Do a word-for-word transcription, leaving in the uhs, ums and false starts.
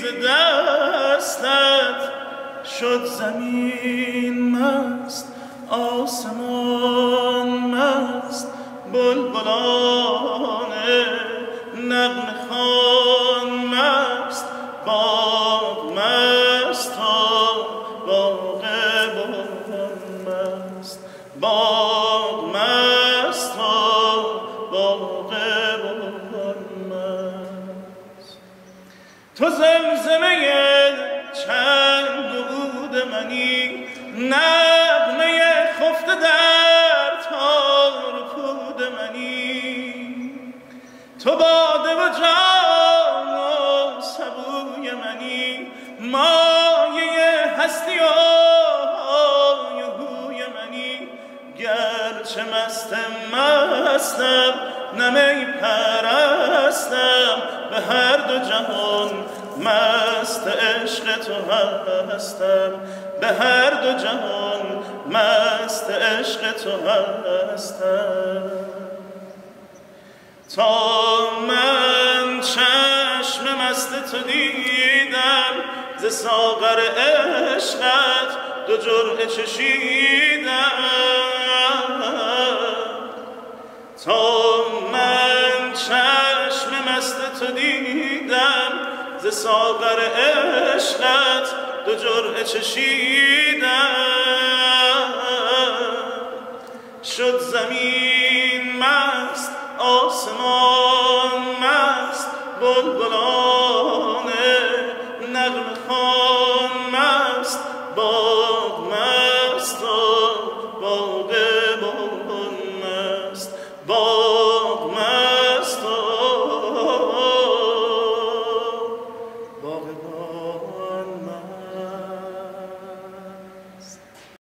دستت شد زمین مست، آسمان مست، بلبلانه نغمه خوان مست، باغ مست و باغ بلبل مست، باغ مست و باغ بلبل مست. تو زمزمه چند بود منی، نغمه خفته در تار پود منی، تو باده و جام و سبوی منی، مایه هستی و های و هوی منی. گرچه مست مستم نمی پرستم، به هر دو جهان مست عشق تو هستم، به هر دو جهان مست عشق تو هستم. تا من چشم مست تو دیدم، ز ساغر عشقت دو جرعه چشیدم. تا من چشم مست تو دیدم، ز ساغر عشقت دو جرعه چشیدم. شد زمین مست، آسمان مست، بلبلانه نغمه خوان مست، باغ مست و باغ بلبل مست، باغ